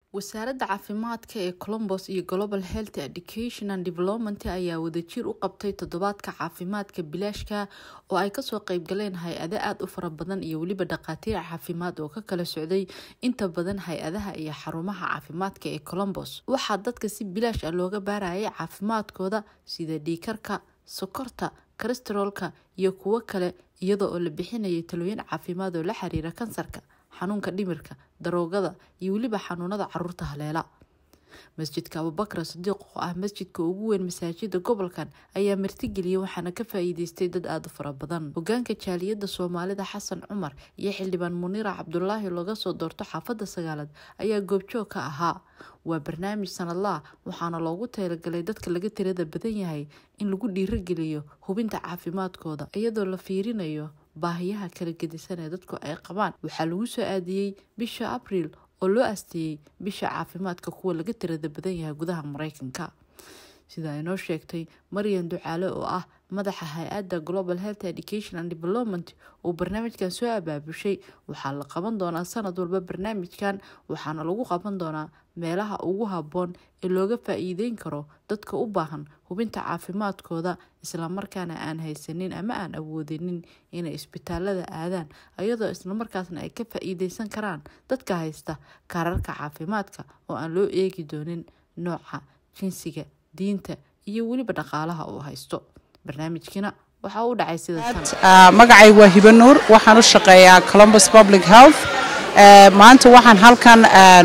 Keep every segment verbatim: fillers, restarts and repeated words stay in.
wasaaradda caafimaadka ee Columbus iyo Global Health Education and Development ayaa wadajir u qabtay toddobaadka caafimaadka bilaashka oo ay ka soo qayb galeen hay'ado aad u fara badan iyo waliba dhaqaatiir caafimaad oo ka kala socday inta badan hay'adaha iyo xarumaha caafimaadka ee Columbus. Waxaa dadka si bilaash ah looga baarayay caafimaadkooda sida dhiigkarka, sokorta, kolestaroolka iyo kuwa kale iyadoo la bixinayay talooyin caafimaad oo la xiriira kansarka, xanuunka dhimirka, daroogada iyo waliba xanuunada carruurta haleela. Masjidka Abubakar Sadiq oo ah masjidka ugu weyn masaajidda gobolkan ayaa martigeliyay waxaana ka faa'iideystay dad aad u fara badan. Hoggaanka jaaliyadda Soomaalida Xasan Cumar iyo xildhibaan Munira Cabdullaahi looga soo doorto xaafadda Sagaalaad ayaa goobjoog ka ahaa. Waa barnaamij sanadlaha waxaana loogu talagalay dadka laga tirada badan yahay in lagu dhiirigeliyo hubinta caafimaadkooda iyadoo la fiirinayo baahiyaha kala gedisan ee dadku ay qabaan. Waxaa lagu soo aadiyay bisha Abriil oo loo aasteeyay bisha caafimaadka kuwa laga tirada badan yahay gudaha Mareykanka. Sida ay noo sheegtay Maryan Ducaale oo ah madaxa hay'adda Global Health Education and Development oo barnaamijkan soo abaabushay, waxaa la qaban doonaa sanad walba barnaamijkan waxaana lagu qaban doonaa meelaha ugu habboon ee looga faa'iideyn karo dadka u baahan hubinta caafimaadkooda isla markaana aan haysanin ama aan awoodinin inay isbitaalada aadaan iyadoo isla markaasna ay ka faa'iideysan karaan dadka haysta kaararka caafimaadka oo aan loo eegi doonin nooca, jinsiga, diinta iyo waliba dhaqaalaha uu haysto. barnaamijkina waxa uu dhacay sida tan magacay waa Hiba Nuur, waxaan u shaqeeyaa Columbus Public Health. maanta waxaan halkan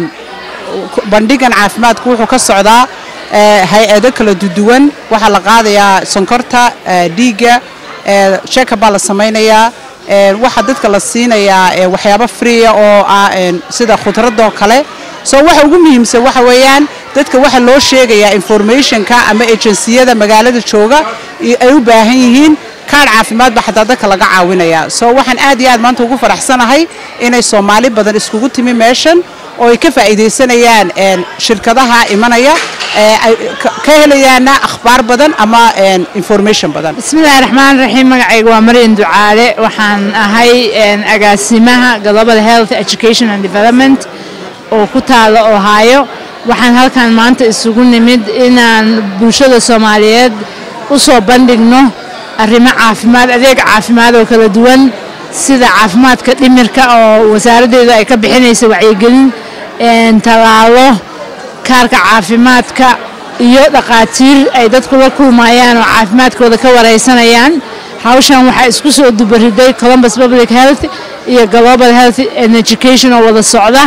bandhigan caafimaadku wuxuu ka socdaa hay'ado kala duwan. waxa la qaadayaa sonkorta, dhiiga, check-up la sameeyaa, waxa dadka la siinayaa waxyaabo free oo ah sida khudradda kale. soo waxa ugu muhiimsan waxa weeyaan dadka waxa loo sheegayaa information-ka ama agency-yada magaalada jooga ay u baahan yihiin kaar caafimaad ba xataa dadka laga caawinaya. soo waxaan aad iyo aad maanta ugu faraxsanahay inay Soomaali badan iskugu timi meeshan oo ay ka faa'iideysanayaan shirkadaha imanaya ka helayaan akhbaar badan ama information badan. bismillaahir rahmaanir rahiim. magacaygu waa Maryan Ducaale, waxaan ahay agaasimaha Global Health Education and Development oo ku taalo Ohio. waxaan halkan maanta isugu nimid inaan bulshada Soomaaliyeed u soo bandhigno arrimo caafimaad, adeeg caafimaad oo kala duwan sida caafimaadka dhimirka oo wasaaraddeedu ay ka bixinayso wacyigelin, talaalo, kaarka caafimaadka iyo dhaqaatiir ay dadku la kulmayaan oo caafimaadkooda ka wareysanayaan. hawshan waxaa isku soo dubariday Columbus Public Health iyo Global Health and Education oo wada socda.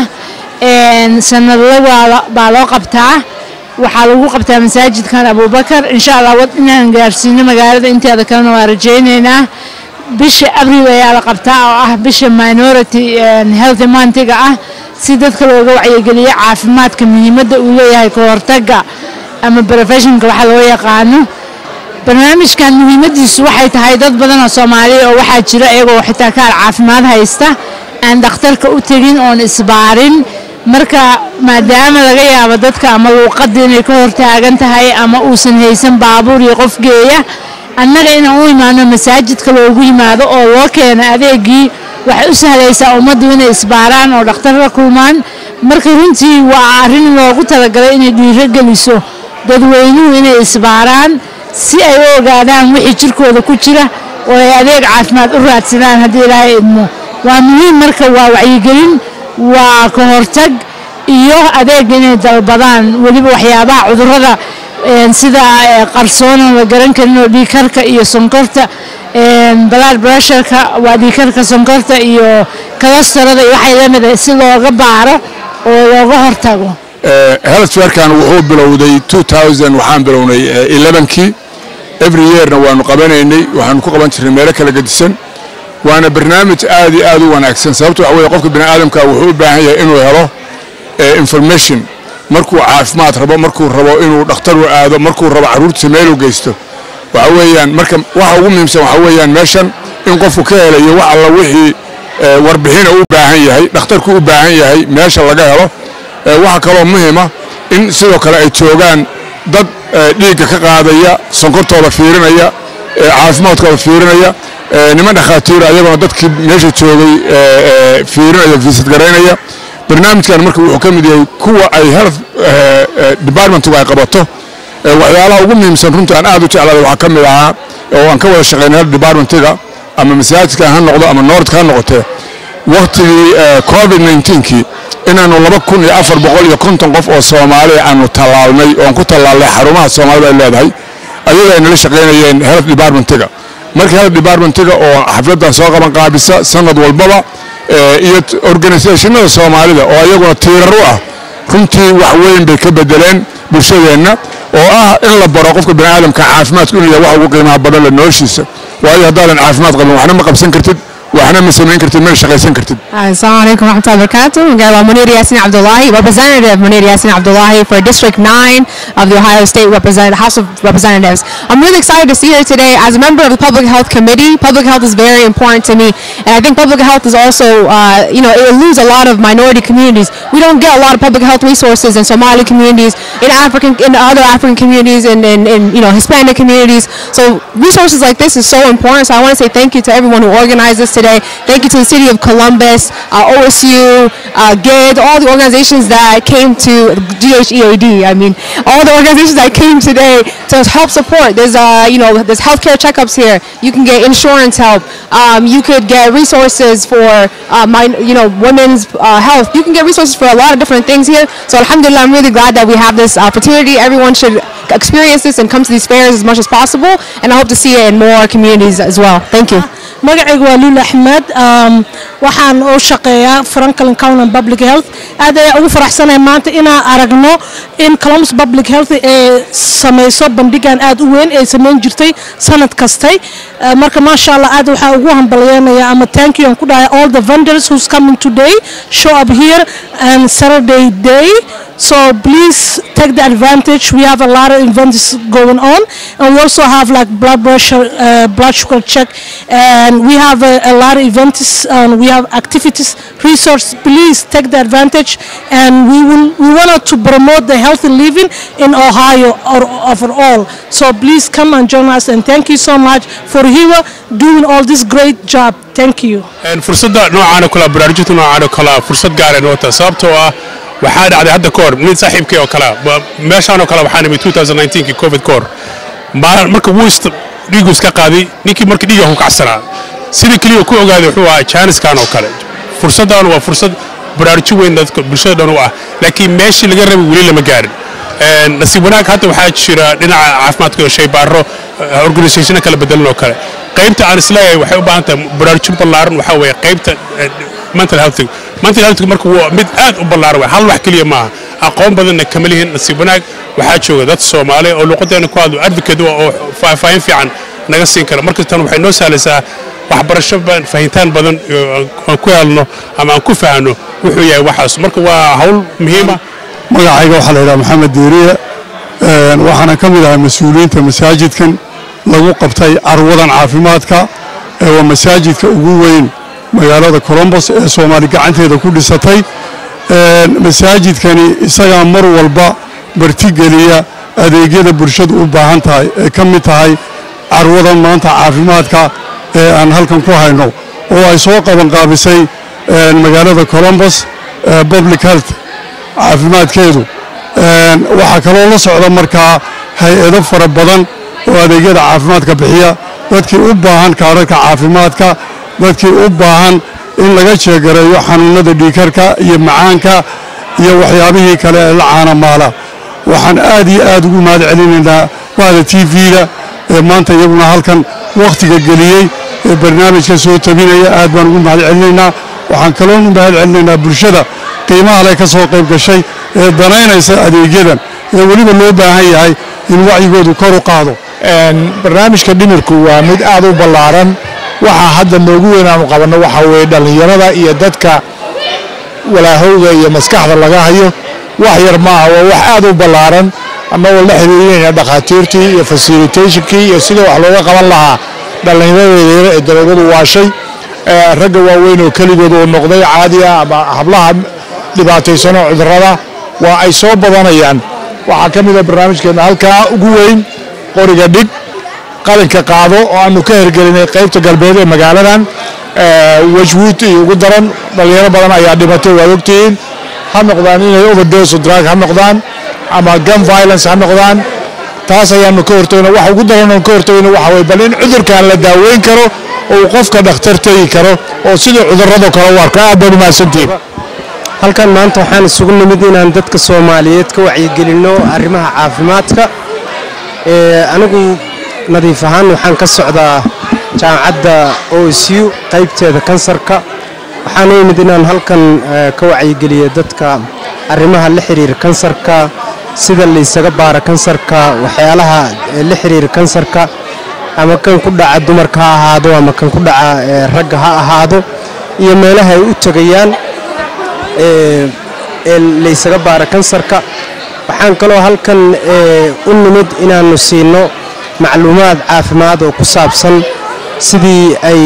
sanadle baa loo qabtaa, waxaa lagu qabtaa masaajidkan Abubakar. insha Allah wad inaan gaarsiino magaalada inteeda kalena waa rajaynaynaa. bisha Abriil ayaa la qabtaa oo ah bisha Minority Health Month-ga ah si dadka looga wacyigeliyo caafimaadka muhiimadda uu leeyahay ka hortagga ama prevention-ka waxa loo yaqaano. barnaamijkan muhiimadiisu waxay tahay dad badan oo Soomaali oo waxaa jira iyagoo xitaa kaar caafimaad haysta aan dhakhtarka u tagin oon isbaarin. marka maadaama laga yaabo dadka ama luuqadda inay ka hortaagan tahay ama uusan haysan baabuur iyo qof geeya, annaga inaan u imaano masaajidka loogu yimaado oo loo keeno adeegii waxay u sahlaysaa ummaddu inay isbaaraan oo dhakhtar la kulmaan. marka runtii waa arrin loogu talagalay inay dhiirigeliso dadweynuhu inay isbaaraan si ay u ogaadaan wixii jirkooda ku jira oo ay adeeg caafimaad u raadsadaan haddii Ilaahay idmo. waa muhiim marka waa wacyigelin, waa ka hortag iyo adeeg inay dalbadaan waliba waxyaabaha cudurrada sida qarsoon oo la garan karin oo dhiigkarka iyo sonkorta, blood pressure-ka, waa dhiigkarka, sonkorta iyo kolestaroolka iyo waxay la mid ah si looga baaro oo looga hortago. health fair-kan wuxuu bilowday two thousand waxaan bilownay eleven-kii. every year-na waanu qabanaynay, waxaanu ku qaban jirnay meelo kala gedisan. waana barnaamij aad iyo aad u wanaagsan sababtoo ah way qofka bini'aadamka wuxuu u baahan yahay inuu helo information markuu caafimaad rabo, markuu rabo inuu dhakhtar u aado, markuu rabo carruurtiisa meel u geysto. waxa weeyaan marka waxa ugu muhiimsan waxa weeyaan meeshan in qofku ka helayo wax alla wixii warbixin uu u baahan yahay, dhakhtarku u baahan yahay meesha laga helo. waxa kaloo muhiim ah in sidoo kale ay joogaan dad dhiigga ka qaadaya, sonkortooda fiirinaya, caafimaadkooda fiirinaya, niman dhakhaatiir ayagoo dadkii meesha joogay fiirinaya, visit gareynaya. barnaamijkan marka wuxuu ka mid yahay kuwa ay health department ay qabato waxyaalaha ugu muhiimsan runtii aan aad u jeclaaday waxaa ka mid ahaa oo aan ka wada shaqeynay health departmentiga ama masaajidka ha noqdo ama noordka ha noqotee waqtigii covid nineteen-kii inaanu laba kun iyo afar boqol iyo konton qof oo Soomaali aanu talaalnay oo aan ku talaalnay xarumaha Soomaalida ay leedahay ayaga ay nala shaqeynayeen health departmentiga marka health departmentiga oo xafladan soo qaban qaabisa sanad walbaba iyo organisationada Soomaalida oo ayaguna tiirar u ah runtii wax weyn bay ka bedeleen bulshadeena oo ah in la baro qofka bini'aadamka caafimaadku inuu yahay wax ugu qiimaha badan la noloshiisa waayo haddaadan caafimaad qabin waxna ma qabsan kartid waxna ma samayn kartid meel shaqaysan kartid. Assalamu alaikum wa rahmatullahi wa barakatuh. Miguel Munir Yassin Abdullahi, Representative Munir Yassin Abdullahi for District nine of the Ohio State Representative House of Representatives. I'm really excited to see here today as a member of the Public Health Committee. Public health is very important to me, and I think public health is also, uh, you know, it eludes a lot of minority communities. We don't get a lot of public health resources in Somali communities, in African, in other African communities, and in, in, in you know Hispanic communities. So resources like this is so important. So I want to say thank you to everyone who organized this today. Thank you to the City of Columbus, uh, O S U, uh, G I D, all the organizations that came to G H E A D. I mean, all the organizations that came today to help support. There's, uh, you know, there's healthcare checkups here. You can get insurance help. Um, you could get resources for, uh, my, you know, women's uh, health. You can get resources for a lot of different things here. So, alhamdulillah, I'm really glad that we have this opportunity. Everyone should experience this and come to these fairs as much as possible. And I hope to see it in more communities as well. Thank you. magacaygu waa Lula Ahmed waxaan u shaqeeyaa Franklin County Public Health aad ayaan ugu faraxsanahay maanta inaan aragno in Columbus Public Health ee sameeyso bandhigan aad u weyn ee sameyn jirtay sanad kastay marka ma sha Allah aad waxa ugu hambalyeynaya ama thank you aan ku dhahay all the vendors who's coming today show up here and Saturday day. So please take the advantage. We have a lot of events going on, and we also have like blood pressure, uh, blood sugar check, and we have a, a lot of events and we have activities. Resource, please take the advantage, and we will we wanted to promote the healthy living in Ohio or overall. So please come and join us, and thank you so much for here doing all this great job. Thank you. And fursada noocan kala baraarujinta noocan kala fursad gaar ah wata sababtoo ah waxaa dhacday hadda koor mid saaxiibkay oo kala meeshaan oo kala waxaan imid twenty nineteen ki covid koor marka wuust dhiigu iska qaaday ninkii markii dhiiga ku kacsanaa sidii kaliya ku ogaaday wuxuu ahaa jaaniskan oo kale fursadan waa fursad baraarujin weyn dadka bulshada dhan u ah laakiin meeshii laga rabay weli lama gaarin een nasiib wanaag hadda waxaa jira dhinaca caafimaadka iyo shaybaaro organization kala bedelan oo kale qaybta aan isleeyahay waxay u baahan tahay baraarujin ballaaran waxa weeye qaybta mental health mental health marka waa mid aad u ballaaran hal wax kaliya ma aqoon badan kama lihin nasiib wanaag waxaa jooga dad Soomaali oo luqadeena ku hadlo advocate oo faahfaahin fiican naga siin kara marka tan waxay noo saalaysaa waxbarasho badan fahintaan badan oo ku helno ama aan ku faahno wuxuu yahay waxaas marka waa hawl muhiim ah magacayga waxa la yiraahdaa Maxamed Diiriye een waxaana kamid ahay mas'uuliyiinta masaajidkan lagu qabtay arwadan caafimaadka ee waa masaajidka ugu weyn magaalada Columbus ee Soomaali gacanteeda ku dhisatay een masaajidkani isaga mar walba bartigeliya adeegyada bulshadu u baahan tahay ee kamid tahay arwadan maanta caafimaadka ee aan halkan ku hayno oo ay soo qaban qaabisay een magaalada Columbus public health caafimaadkeedu een waxa kale oo la socda markaa hay'ado fara badan oo adeegyada caafimaadka bixiya dadkii u baahan kaararka caafimaadka dadkii u baahan in laga jeegareeyo xanuunada dhiigkarka iyo macaanka iyo waxyaabihii kale ee la caanamaala waxaan aad iyo aad ugu mahad celinaynaa wada T V-da ee maanta iyaguna halkan waqtiga geliyay ee barnaamijka soo tabinaya aad baan ugu mahad celinaynaa waxaan kaloo u mahad celinaynaa bulshada qiimaha leh ka soo qayb gashay ee danaynaysa adeegyadan ee waliba loo baahan yahay in wacyigoodu kor u qaado een barnaamijka dhimirku waa mid aad u ballaaran waxa hadda noogu weyn aan qabanno waxa weeye dhalinyarada iyo dadka walaahowga iyo maskaxda laga hayo wax yar ma aha wax aad u ballaaran ama wala xiriirina dhaqaatiirtii iyo facilitationkii iyo sida wax looga qaban lahaa dhalinyarada ee darajadu waashay ragga waaweyn oo kaligood oo noqday caadi ah ama hablaha dhibaataysan oo cudurrada waa ay soo badanayaan waxa kamid ah barnaamijkeena halka ugu weyn qoriga dhig qalinka qaado oo aanu ka hirgelinay qaybta galbeed ee magaaladan ee wajwood iyo ugu daran dhalinyaro badan ayaa dhimatay waa ogtiin ha noqdaan inay overdose drug ha noqdaan ama gun violence ha noqdaan taas ayaanu ka hortagno waxa ugu daran oo ka hortagno waxa way bal in cudurkan la daaweyn karo oo qofka dhakhtar tagi karo oo sida cudurrada kale u arko aad baan u mahadsantihiin halkan maanta waxaan isugu nimid inaan dadka Soomaaliyeed ka wacyigelino arrimaha caafimaadka ee anigu nadiif ahaan waxaan ka socdaa jaamacadda O S U qaybteeda kansarka waxaan u imid inaan halkan ka wacyigeliyo dadka arrimaha la xiriira kansarka sida la isaga baara kansarka waxyaalaha la xiriira kansarka ama kan ku dhaca dumarka ha ahaado ama kan ku dhaca ragga ha ahaado iyo meelaha ay u tagayaan ee la isaga baara kansarka waxaan kaloo halkan u nimid inaanu siino macluumaad caafimaad oo ku saabsan sidii ay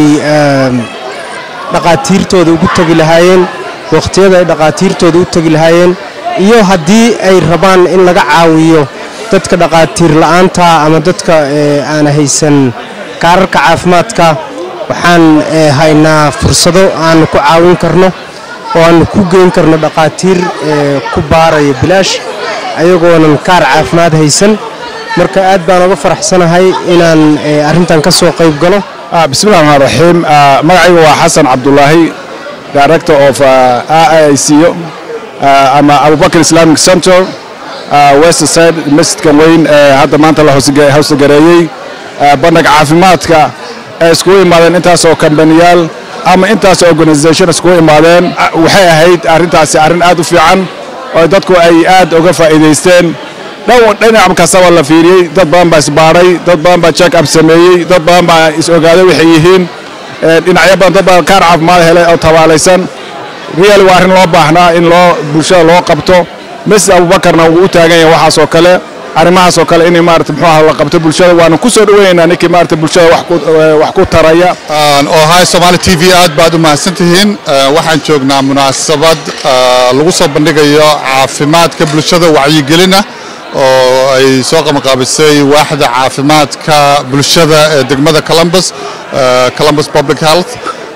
dhaqaatiirtooda ugu tagi lahaayeen waqtiyada ay dhaqaatiirtooda u tagi lahaayeen iyo haddii ay rabaan in laga caawiyo dadka dhaqaatiir la'aanta ama dadka aan haysan kaararka caafimaadka waxaan haynaa fursado aan ku caawin karno oo aan ku geyn karno dhaqaatiir ku baaraya bilaash ayagoonan kaar caafimaad haysan marka aad baan uga faraxsanahay inaan arrintan ka soo qayb galo bismillaahir rahmaanir rahiim magacaygu waa Xasan Cabdullaahi director of A I C O ama Abubakar Islamic Center West Side masjidkan weyn hadda maanta la hoosgareeyay bandhig caafimaadka ee isku imaadeen intaas oo kambaniyaal ama intaas organization isku imaadeen waxay ahayd arrintaasi arrin aad u fiican oo dadku ay aad uga faa'iideysteen dhinac kastaba la fiiriyay dad badan baa isbaaray dad badan baa check up sameeyay dad badan baa is ogaaday waxay yihiin dhinacyo badan dad badan kaar caafimaad helay oo tabaalaysan real waa arrin loo baahnaa in loo bulshada loo qabto masjid Abubakarna uu u taagan yahay waxaas oo kale arrimahaas oo kale inay maartay muxuu ahaa la qabto bulshada waana ku soo dhaweynaa ninkii maartay bulshada wax ku wax ku taraya oo hay Somali T V aad baad u mahadsantihiin waxaan joognaa munaasabad lagu soo bandhigayo caafimaadka bulshada wacyigelina oo ay soo qabanqaabisay waaxda caafimaadka bulshada ee degmada Columbus Columbus Public Health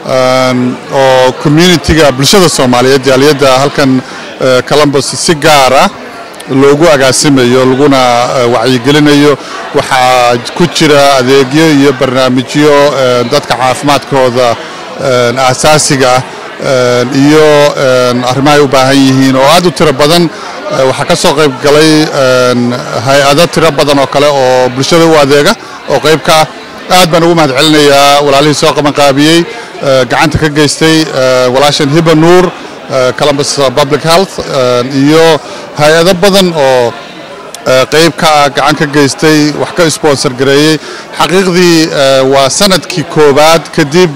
oo community-ga bulshada Soomaaliyeed jaaliyada halkan Columbus si gaar ah loogu agaasimayo laguna wacyigelinayo waxa ku jira adeegyo iyo barnaamijyo dadka caafimaadkooda aasaasiga iyo arrimaha ay u baahan yihiin oo aad u tiro badan waxa ka soo qayb galay hay'ado tiro badan oo kale oo bulshada u adeega oo qayb ka aad baan ugu mahadcelinayaa walaalihii soo qaban qaabiyay gacanta ka geystay walaashan Hiba Nuur Columbus Public Health iyo hay'ado badan oo qayb ka gacan ka geystay wax ka sponsor gareeyay xaqiiqdii waa sanadkii koobaad kadib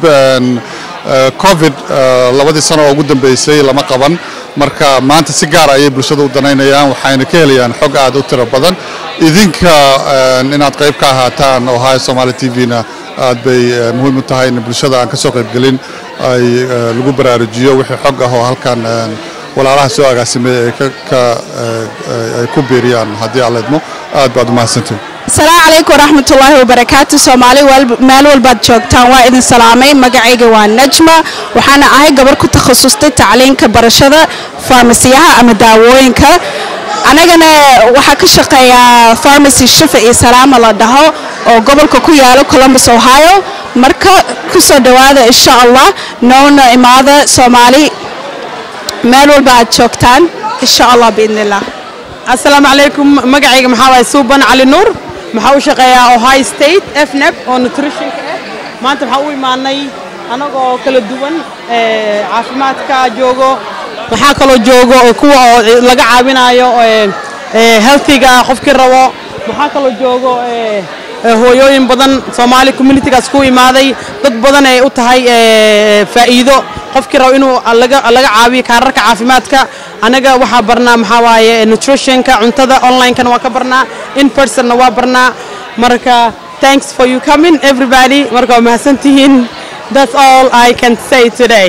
covid labadii sano oo ugu dambeysay lama qaban marka maanta si gaar ah ay bulshada u danaynayaan waxayna ka helayaan xog aad u tiro badan idinka inaad qayb ka ahaataan oo hay Somali T V-na aad bay muhiim u tahay in bulshada aan ka soo qayb galin ay lagu baraarujiyo wixii xog ah oo halkan walaalaha soo agaasimay ka ay ku beeriyaan haddii aad leedmo aad baad u mahadsantahay السلام عليكم ورحمة الله وبركاته سومالي مال والباد جوجتان وايدن سلامين مقعيقي وان نجمة وحانا اهي قبر كنت تخصصتي تعلين كبرشدة فارمسيها اما داوينك انا قنا وحاك شقيا فارمسي الشفعي سلام الله دهو وقبل كوكويالو كولومبس اوهايو مركا كسو دوادا ان شاء الله نونا امادا سومالي مال والباد جوجتان ان شاء الله بإذن الله السلام عليكم مقعيقي محاوي سوبان علي نور maxaa u shaqeeyaa Ohio State F N A P oo nutrition ka ah maanta waxa uu imaanay anagoo kala duwan ee caafimaadka joogo waxa kale joogo oo kuwa laga caawinayo ee healthiga qofkii rabo waxa kale joogo ee hooyooyin badan Somali community-gaas ku imaaday dad badan ay u tahay ee faa'iido qofkii rabo inuu laga laga caawiyo kaararka caafimaadka anaga waxa barnaa maxaa waaye nutrition-ka cuntada online-kana waa ka barnaa in person-na waa barnaa marka thanks for you coming everybody marka waa mahadsantihiin that's all I can say today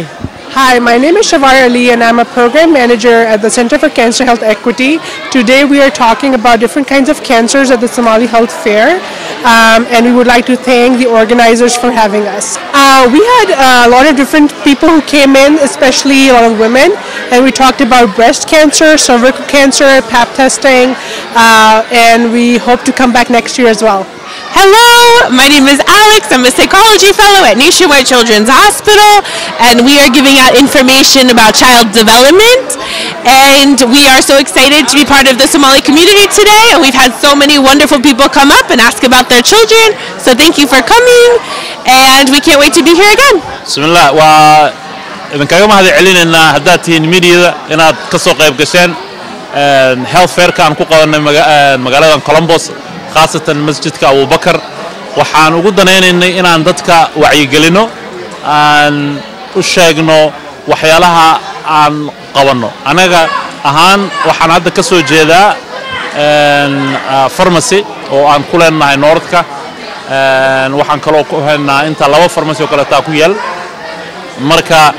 Hi, my name is Shavar Ali and I'm a program manager at the Center for Cancer Health Equity. Today we are talking about different kinds of cancers at the Somali Health Fair, um, and we would like to thank the organizers for having us. Uh, we had a lot of different people who came in, especially a lot of women, and we talked about breast cancer, cervical cancer, pap testing, uh, and we hope to come back next year as well. Hello, my name is Alex. I'm a psychology fellow at Nationwide Children's Hospital, and we are giving out information about child development. And we are so excited to be part of the Somali community today, and we've had so many wonderful people come up and ask about their children. So thank you for coming, and we can't wait to be here again. Bismillah, waa idinkaga mahad celinayna haddaad tihiin media inaad ka soo qayb gasheen health fair-ka aan ku qabanay magaalada Columbus, khaasatan masjidka Abu Bakar. Waxaan ugu danaynaynay inaan dadka wacyigelino, aan u sheegno waxyaalaha aan qabanno. Anaga ahaan waxaan hadda ka soo jeedaa pharmacy oo aan ku leenahay Northka. Waxaan kaloo ku haynaa inta laba pharmacy oo kale taa ku yaal. Marka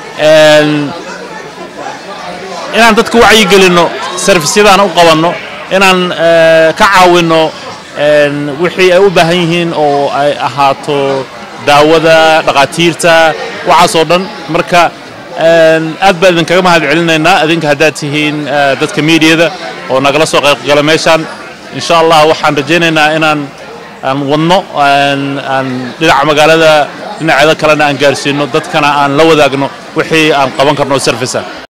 inaan dadka wacyigelino, service-yadaan u qabanno, inaan ka caawino wixii ay u baahan yihiin oo ay ahaato daawada, dhaqaatiirta, waxaas oo dhan. Marka aad baan idinkaga mahad celinaynaa idinka haddaad tihiin dadka media-da oo nagala soo qayb gala meeshaan. Insha Allah waxaan rajaynaynaa inaan aan wadno aan dhinaca magaalada dhinaceeda kalena aan gaarsiino, dadkana aan la wadaagno wixii aan qaban karno service.